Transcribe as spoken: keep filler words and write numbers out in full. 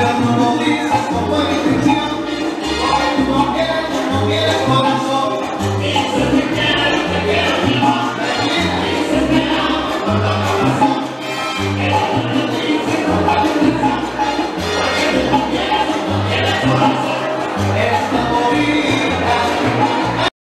no lo dices con buena intención. No quieres, no quieres corazón.